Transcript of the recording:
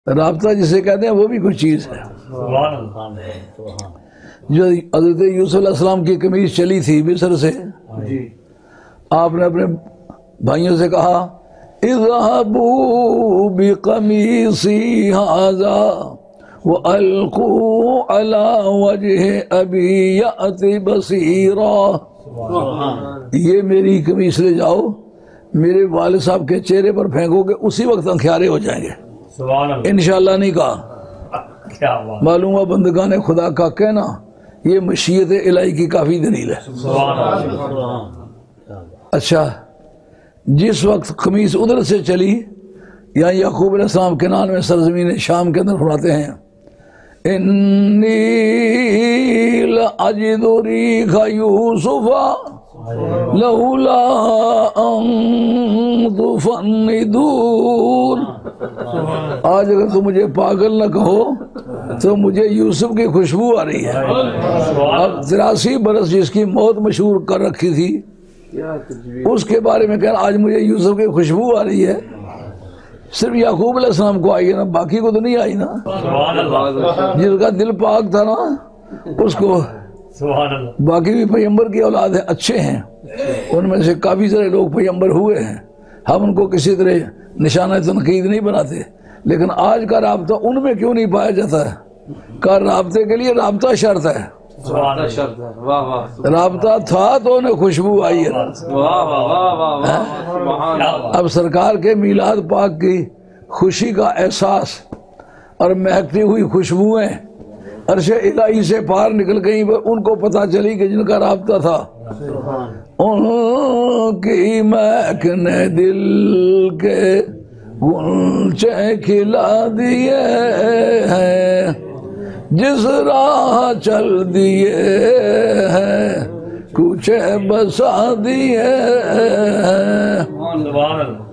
رابطہ جسے کہتے ہیں وہ بھی کوئی چیز ہے. جو حضرت یوسف علیہ السلام کی قمیص چلی تھی مصر سے، آپ نے اپنے بھائیوں سے کہا اذهبوا بقمیصی ھذا وَأَلْقُوا عَلَى وَجْهِ أَبِي يَأْتِ بَصِيرًا، یہ میری قمیص لے جاؤ، میرے والد صاحب کے چہرے پر پھینکو گے اسی وقت انکھیارے ہو جائیں گے. انشاءاللہ نہیں کہا. معلوم ہے بندگان خدا کا کہنا یہ مشیت الہی کی کافی دلیل ہے. اچھا، جس وقت قمیص ادھر سے چلی، یہاں یعقوب علیہ السلام کنعان میں سرزمین شام کے اندر فرماتے ہیں انی لأجد ریح یوسف لولا ان تفندون. آج اگر تم مجھے پاگل نہ کہو تو مجھے یوسف کی خوشبو آ رہی ہے. اب 83 برس جس کی موت مشہور کر رکھی تھی اس کے بارے میں کہنا آج مجھے یوسف کی خوشبو آ رہی ہے. صرف یعقوب علیہ السلام کو آئی ہے نا، باقی کو تو نہیں آئی نا. جس کا دل پاک تھا نا اس کو، باقی بھی پیغمبر کی اولاد ہیں، اچھے ہیں، ان میں سے کافی سارے لوگ پیغمبر ہوئے ہیں. ہم ان کو کسی طرح نشانہ تنقید نہیں بناتے، لیکن آج کا رابطہ ان میں کیوں نہیں پایا جاتا ہے؟ کہ رابطے کے لیے رابطہ شرط ہے. رابطہ تھا تو انہیں خوشبو آئی ہے. اب سرکار کے میلاد پاک کی خوشی کا احساس اور مہکتی ہوئی خوشبوئیں عرش الہی سے پار نکل گئیں. ان کو پتہ چلی کہ جن کا رابطہ تھا ان کی مہک نے دل کے غنچے کھلا دیے ہیں، جس راہ چل دیے ہیں کوچے بسا دیے ہیں.